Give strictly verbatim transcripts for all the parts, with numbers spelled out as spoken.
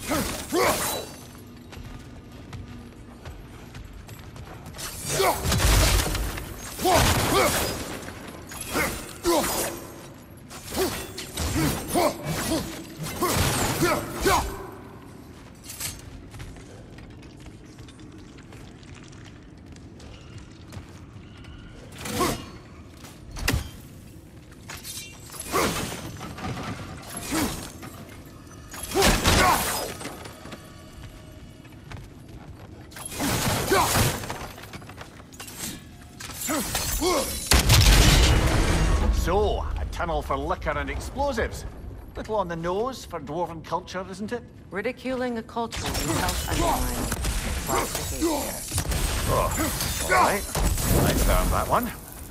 So, a tunnel for liquor and explosives. Little on the nose for dwarven culture, isn't it? Ridiculing a culture without underlying classic Aesir. Oh, all right. I found that one.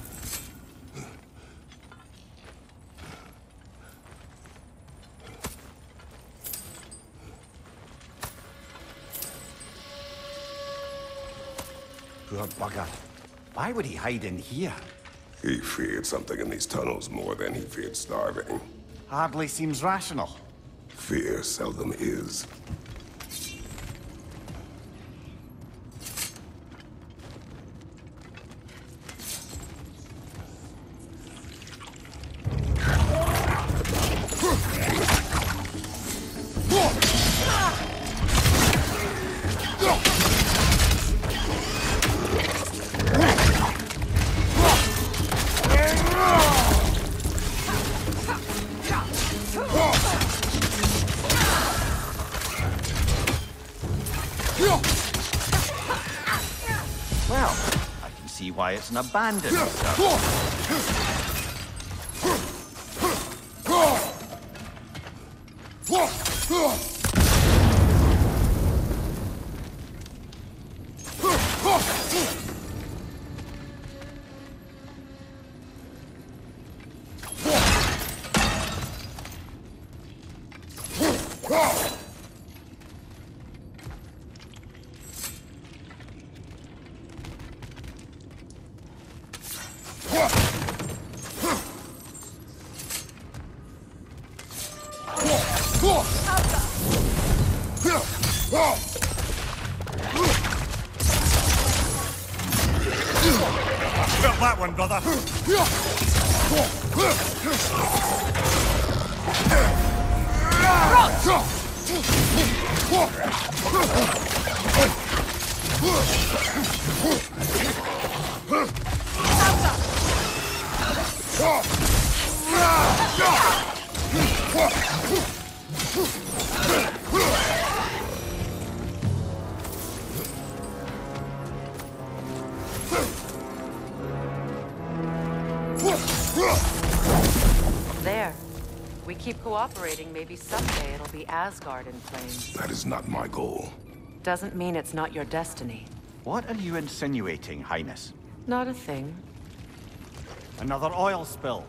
Poor bugger. Why would he hide in here? He feared something in these tunnels more than he feared starving. Hardly seems rational. Fear seldom is. Well, I can see why it's an abandoned stuff. Got that one, brother. There. We keep cooperating, maybe someday it'll be Asgard in flames. That is not my goal. Doesn't mean it's not your destiny. What are you insinuating, Highness? Not a thing. Another oil spill.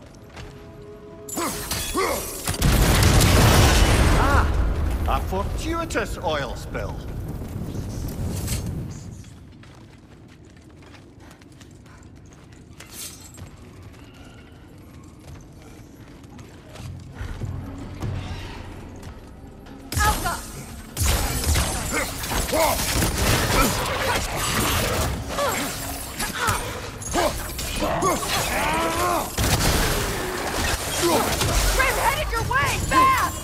Ah! A fortuitous oil spill. Grim headed your way! Fast!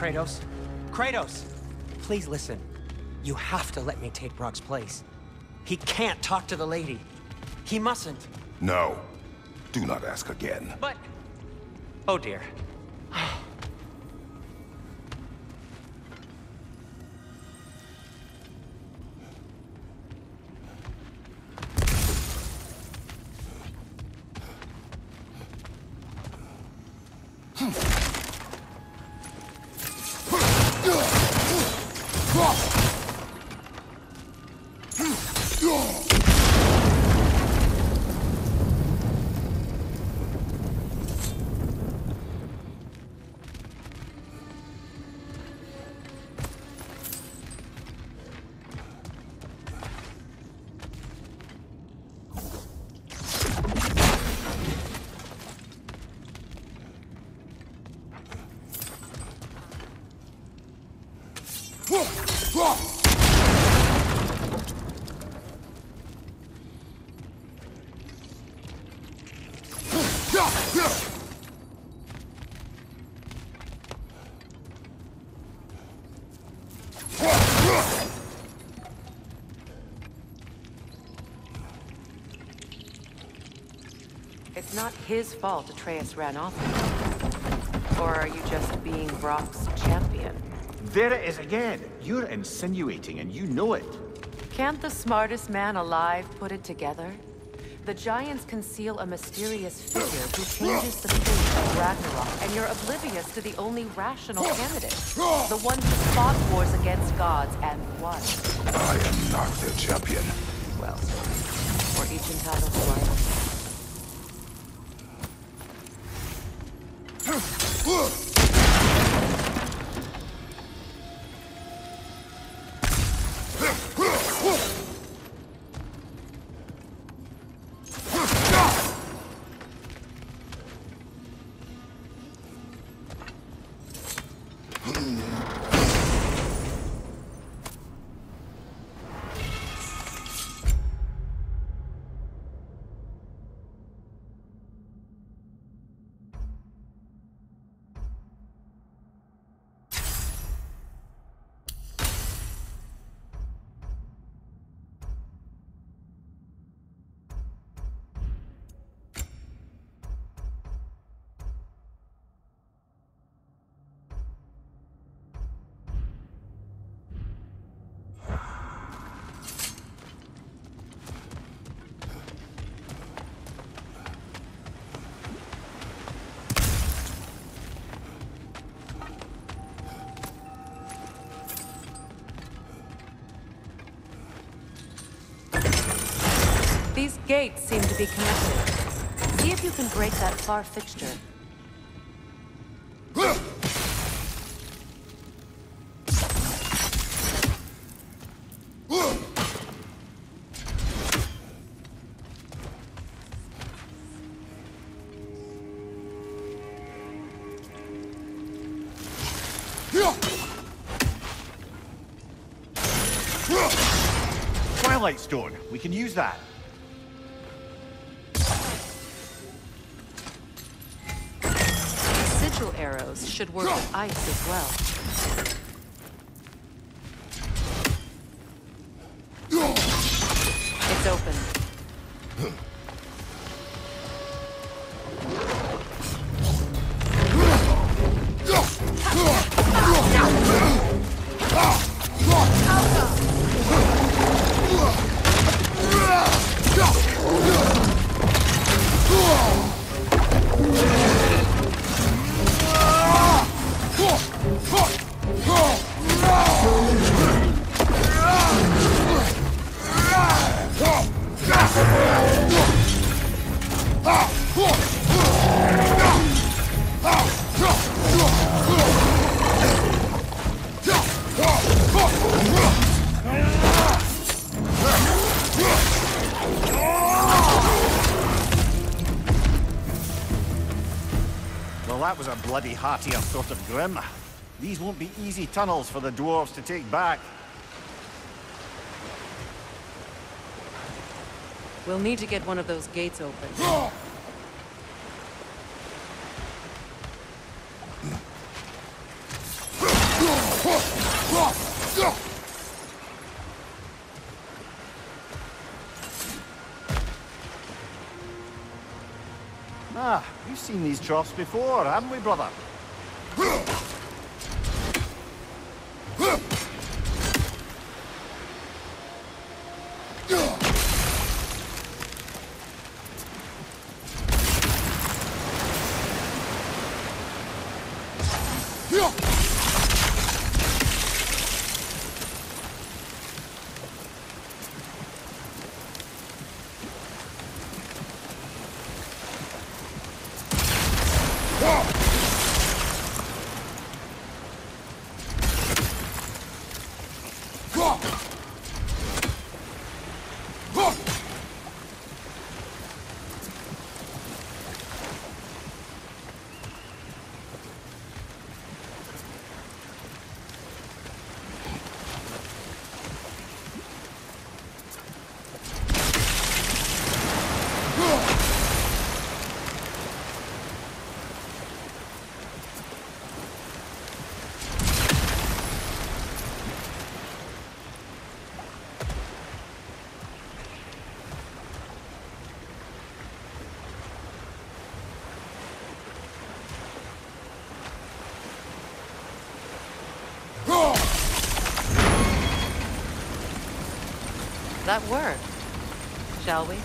Kratos? Kratos! Please listen. You have to let me take Brock's place. He can't talk to the lady. He mustn't. No. Do not ask again. But... Oh dear. It's not his fault Atreus ran off. Or are you just being Brock's champion? There it is again. You're insinuating and you know it. Can't the smartest man alive put it together? The giants conceal a mysterious figure who changes the fate of Ragnarok, and you're oblivious to the only rational candidate. The one who fought wars against gods and won. I am not their champion. Well, we're each entitled to our own. These gates seem to be connected. See if you can break that far fixture. Twilight Stone. We can use that. Sigil arrows should work with ice as well. It's open. Well, that was a bloody heartier sort of grim. These won't be easy tunnels for the dwarves to take back. We'll need to get one of those gates open. seen these troughs before, haven't we, brother? That worked, shall we?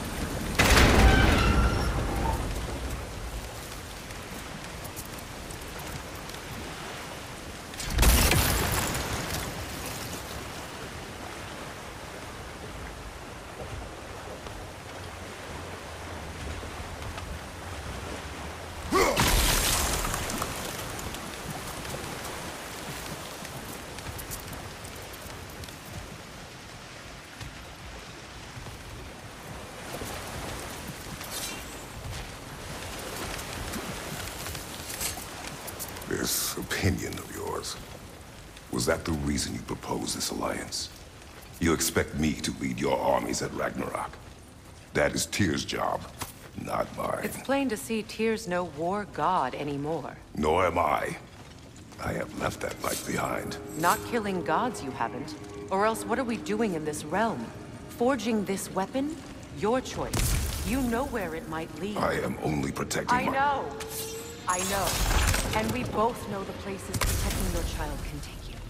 This opinion of yours, was that the reason you proposed this alliance? You expect me to lead your armies at Ragnarok? That is Tyr's job, not mine. It's plain to see Tyr's no war god anymore. Nor am I. I have left that life behind. Not killing gods, you haven't. Or else what are we doing in this realm? Forging this weapon? Your choice. You know where it might lead. I am only protecting I my... know. I know. And we both know the places protecting your child can take you.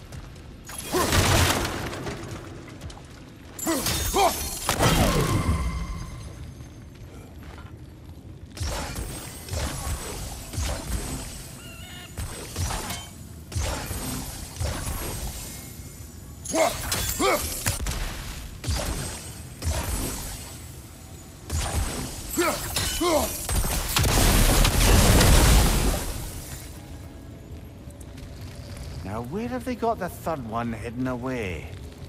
Now, where have they got the third one hidden away?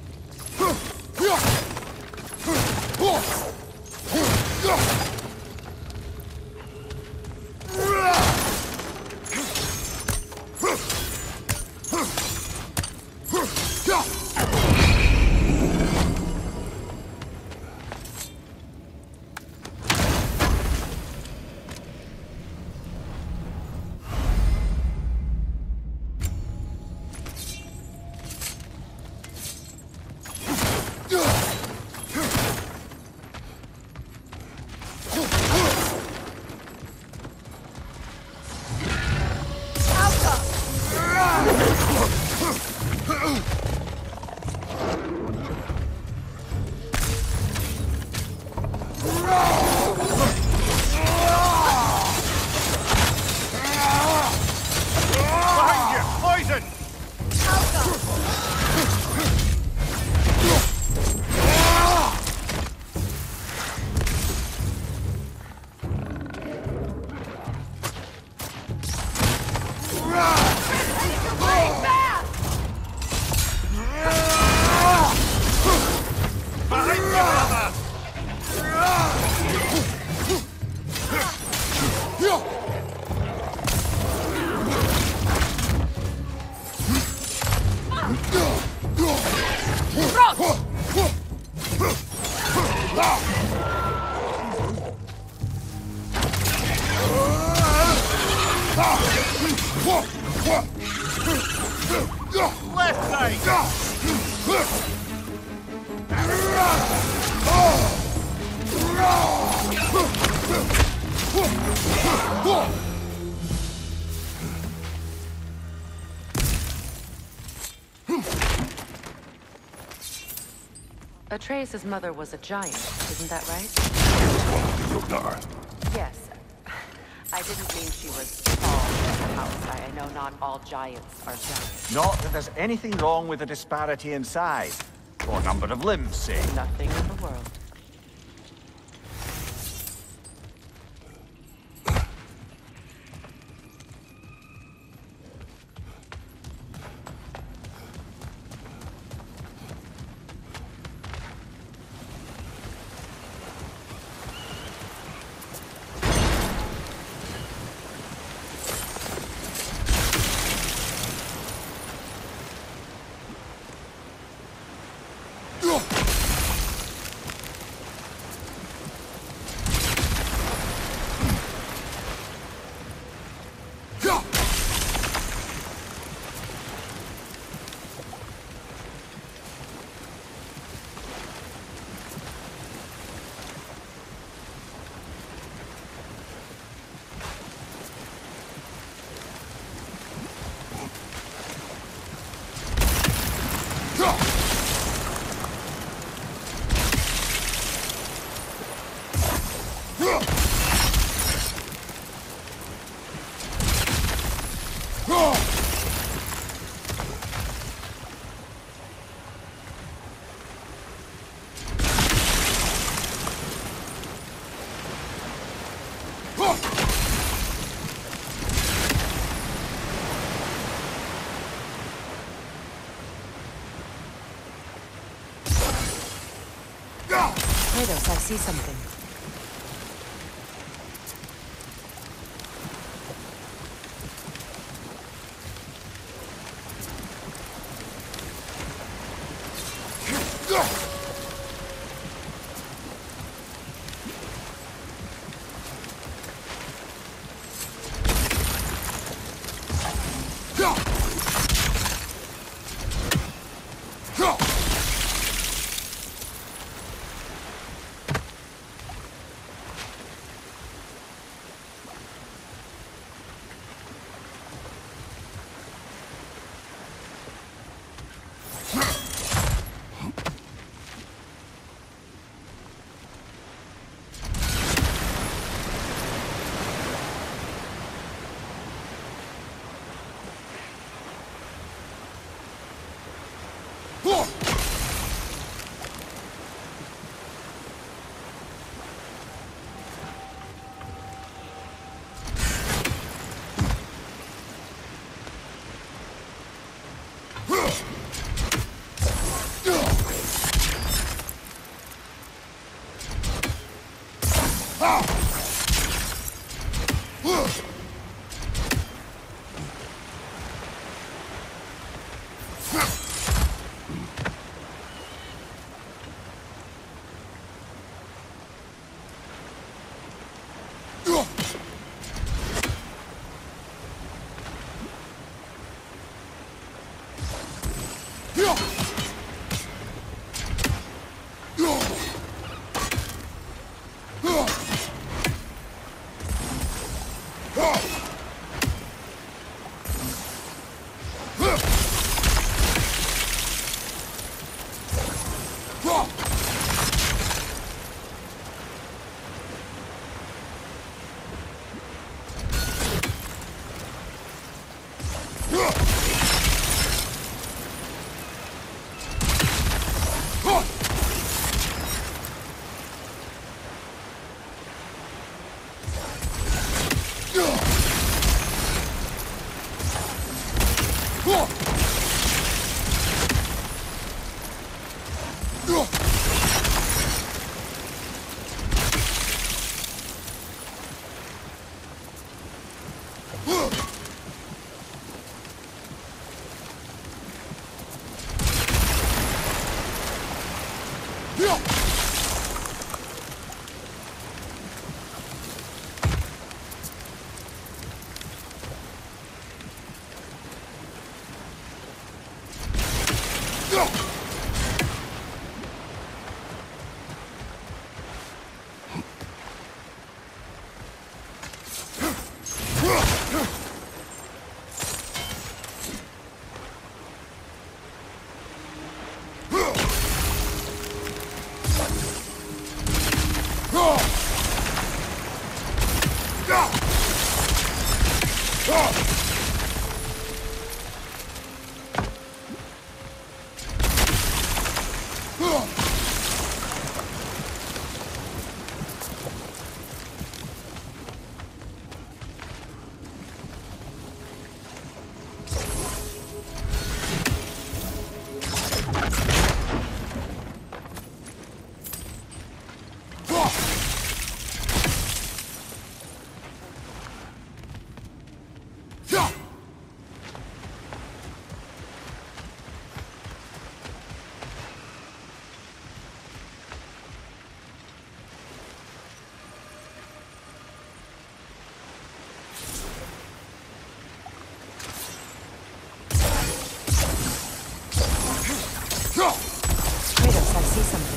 Left side! Atreus' mother was a giant, isn't that right? One of the Jotnar. Yes. I didn't mean she was tall as a house. I I know not all giants are giants. Not that there's anything wrong with the disparity in size, or number of limbs, say. Nothing in the world. Kratos, I see something. Kratos, I see something.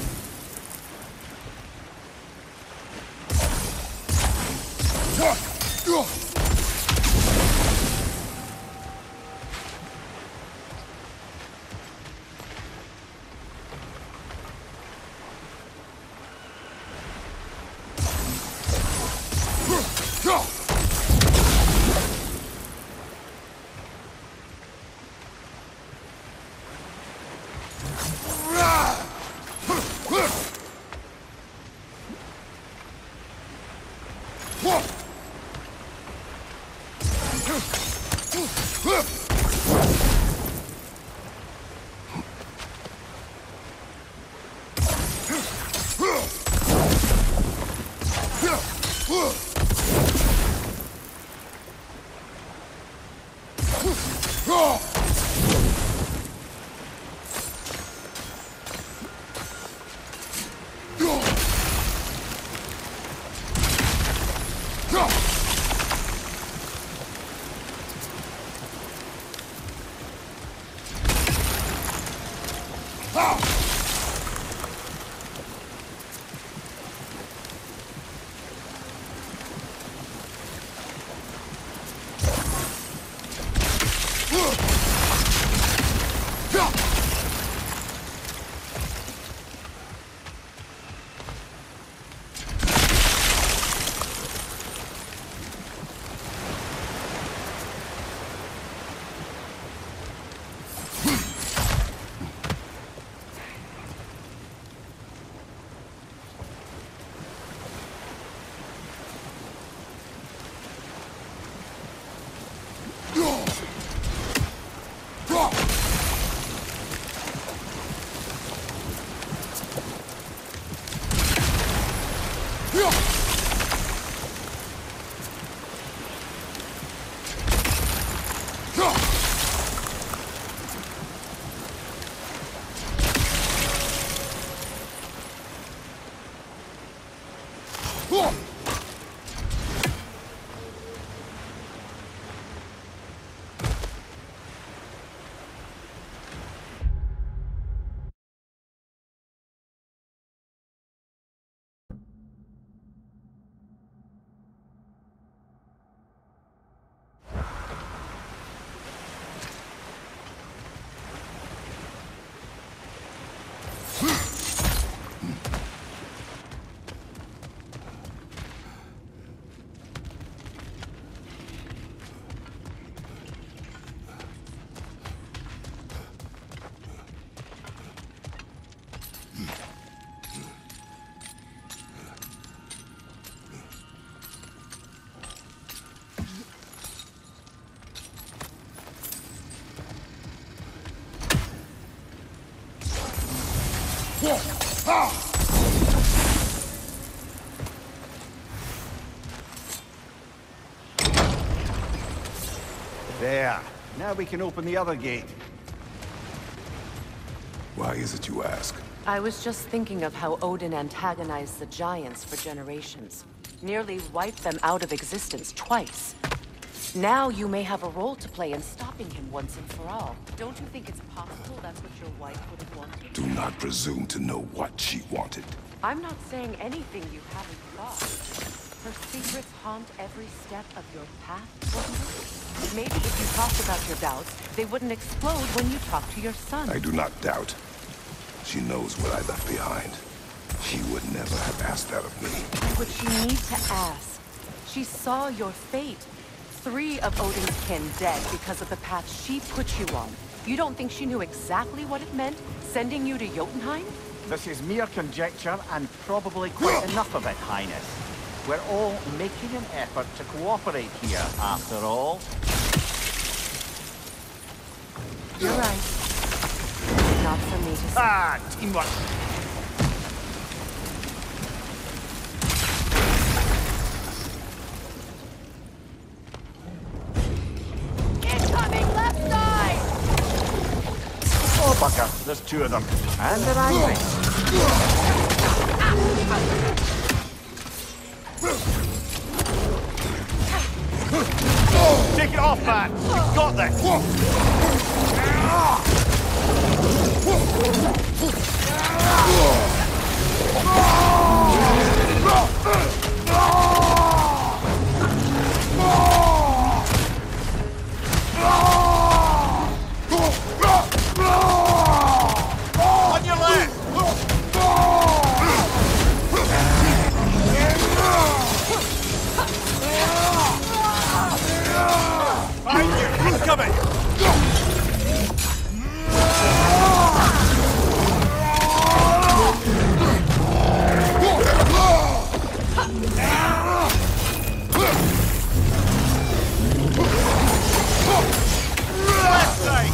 There. Now we can open the other gate. Why is it you ask? I was just thinking of how Odin antagonized the Giants for generations. Nearly wiped them out of existence twice. Now you may have a role to play in stopping him once and for all. Don't you think it's possible that's what your wife would have wanted? Do not presume to know what she wanted. I'm not saying anything you haven't thought. Her secrets haunt every step of your path, wasn't it? Maybe if you talked about your doubts, they wouldn't explode when you talk to your son. I do not doubt. She knows what I left behind. She would never have asked that of me. Why would she need to ask? She saw your fate. Three of Odin's kin dead because of the path she put you on. You don't think she knew exactly what it meant, sending you to Jotunheim? This is mere conjecture, and probably quite enough of it, Highness. We're all making an effort to cooperate here, after all. You're right. Not for me to say. Ah, teamwork! Incoming left side! Oh, bucker, there's two of them. And they're angry. Take it off, man! You've got this! On your left! Behind you! Incoming! Left side!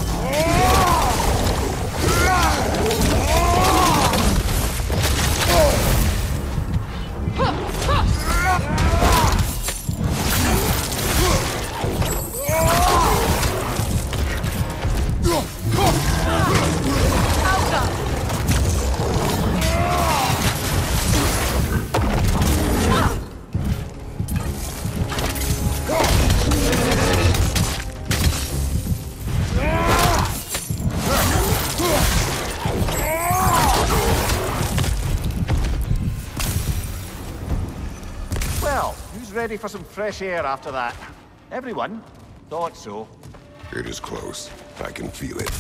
Well, who's ready for some fresh air after that? Everyone? Thought so. It is close. I can feel it.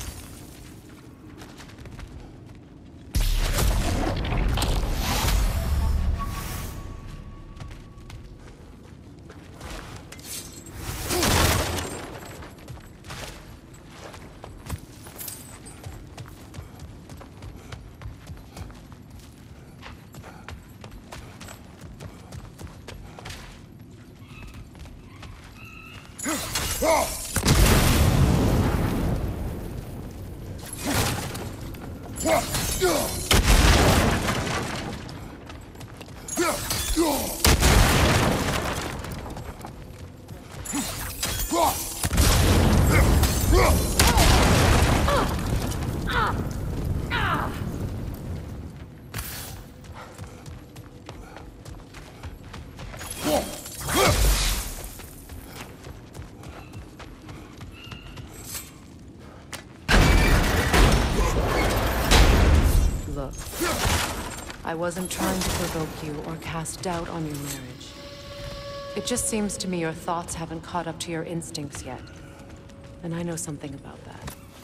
Look, I wasn't trying to provoke you or cast doubt on your marriage. It just seems to me your thoughts haven't caught up to your instincts yet. And I know something about that.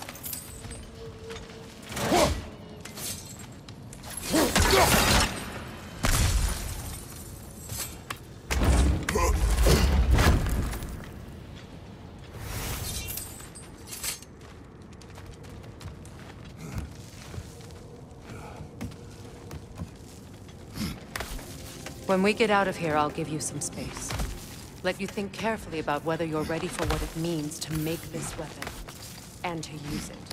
When we get out of here, I'll give you some space. Let you think carefully about whether you're ready for what it means to make this weapon, and to use it.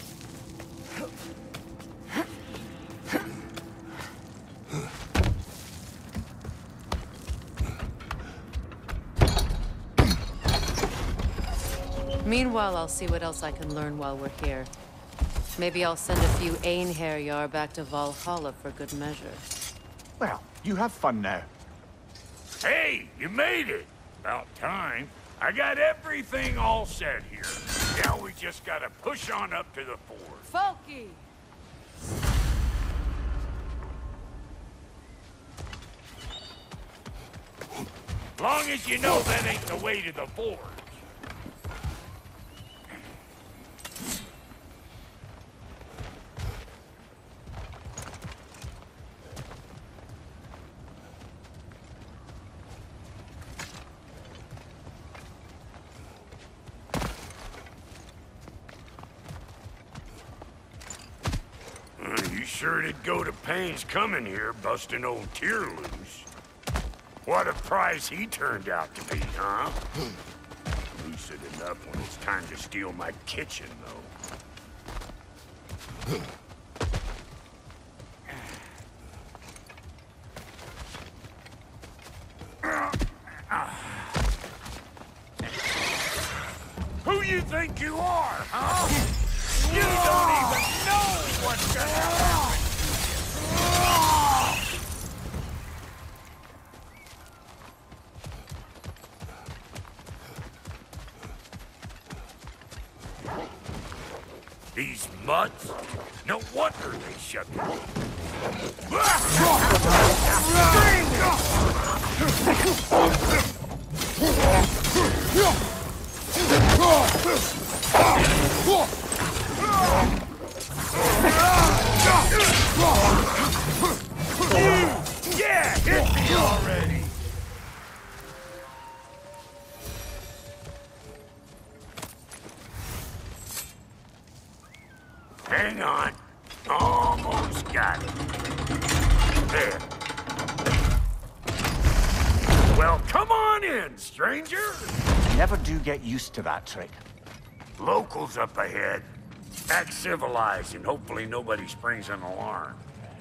Meanwhile, I'll see what else I can learn while we're here. Maybe I'll send a few Einherjar back to Valhalla for good measure. Well, you have fun now. Hey, you made it! About time. I got everything all set here. Now we just gotta push on up to the fort. Folky! Long as you know that ain't the way to the forge. sure did go to pains coming here, busting old Tyr loose. What a prize he turned out to be, huh? Lucid enough when it's time to steal my kitchen, though. Who you think you are, huh? You don't even know what's gonna happen! These mutts? No wonder they shut the Yeah, hit me already! Hang on. Almost got it. There. Well, come on in, stranger. Never do get used to that trick. Locals up ahead. Act civilized, and hopefully nobody springs an alarm.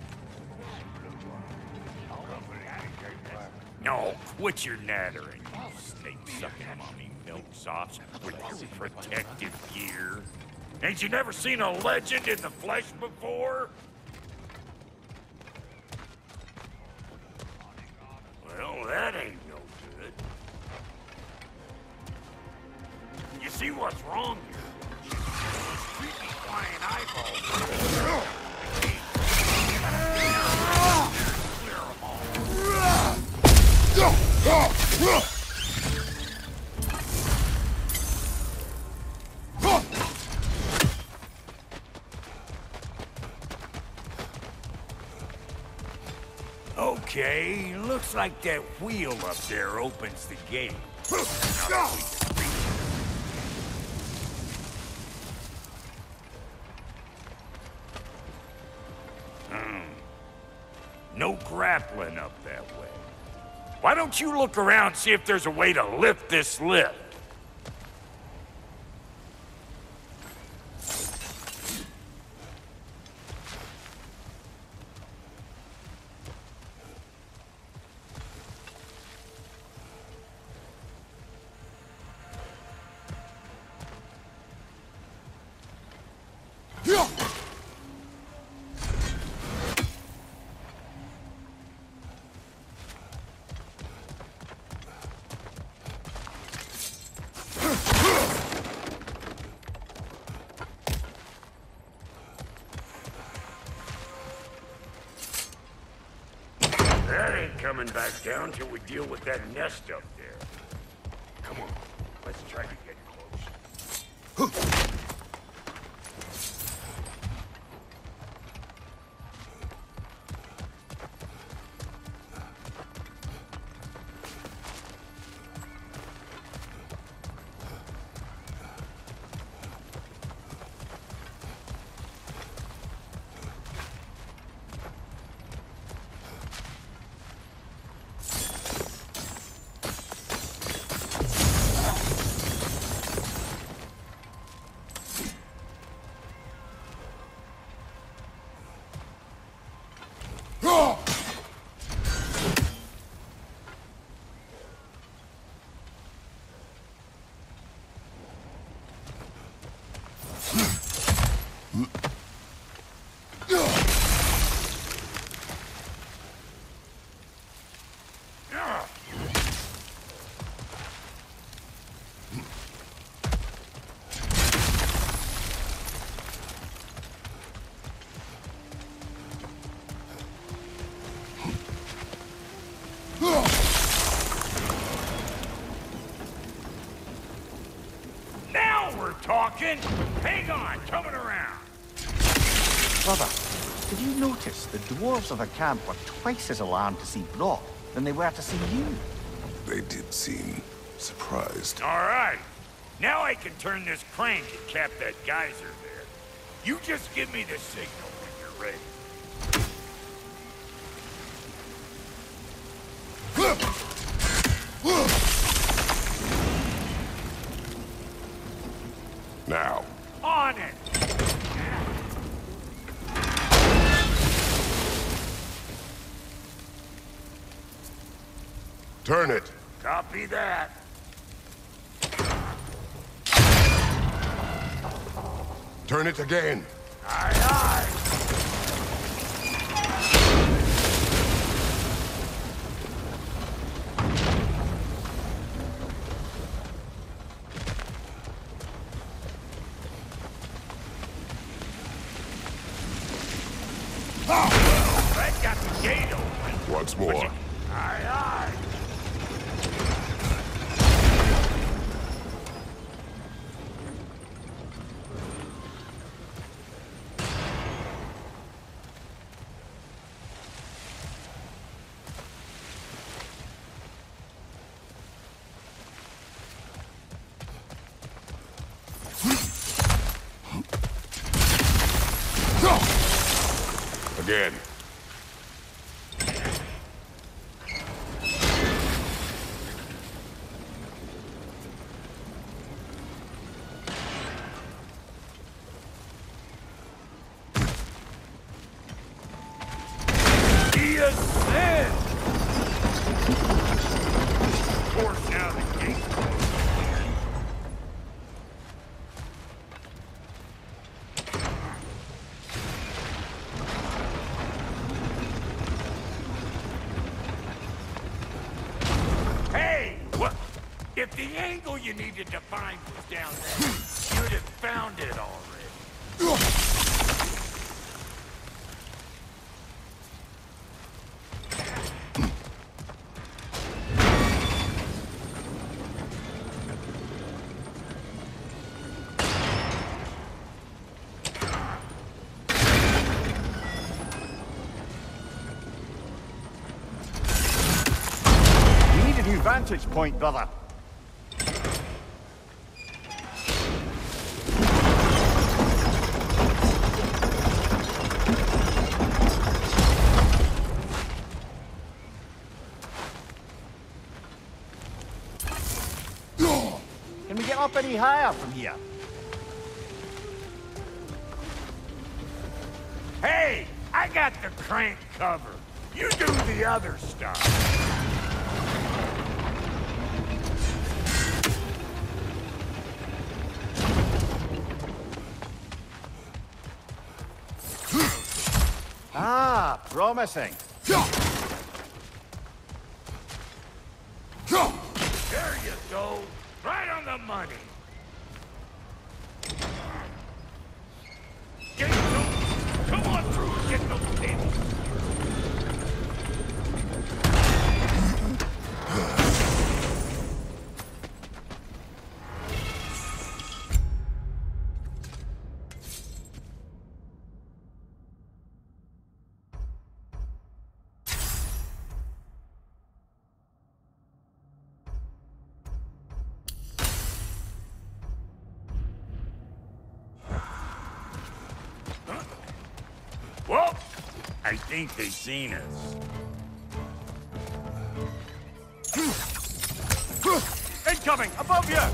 No, quit your nattering, you snake-sucking mommy milksops with your protective gear. Ain't you never seen a legend in the flesh before? Well, that ain't no good. You see what's wrong here? Creepy flying eyeballs. Okay, looks like that wheel up there opens the gate. Hmm. No grappling up that way. Why don't you look around and see if there's a way to lift this lift? Coming back down till we deal with that nest up there. Come on, let's try to get close. Talking? Hang on, coming around. Brother, did you notice the dwarves of the camp were twice as alarmed to see Brock than they were to see you? They did seem surprised. All right. Now I can turn this crank and cap that geyser there. You just give me the signal when you're ready. Now. On it! Turn it. Copy that. Turn it again. Aye, aye. Oh, that got the gate open. Once more. Aye, aye. Again. He ascends! Of course, now the gate's closed. Hey! What? If the angle you needed to find was down there, you'd have found it already. Vantage point, brother. Can we get up any higher from here? Hey! I got the crank covered. You do the other stuff. Ah, promising. There you go. Right on the money. Get those. Come on through and get those tables. Well, I think they've seen us. Incoming! Above you!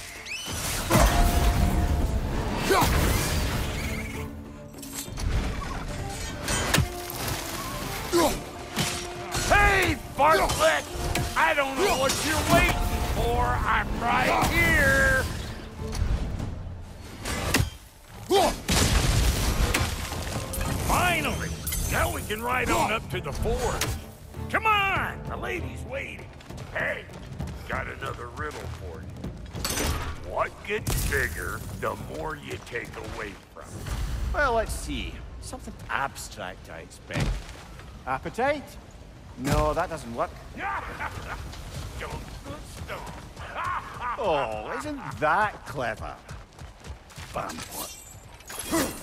Hey, Bartlett! I don't know what you're waiting for. I'm right here. Finally! Now we can ride on up to the fort. Come on! The lady's waiting. Hey, got another riddle for you. What gets bigger the more you take away from it? Well, let's see. Something abstract, I expect. Appetite? No, that doesn't work. Don't good stuff. Oh, isn't that clever? Bam.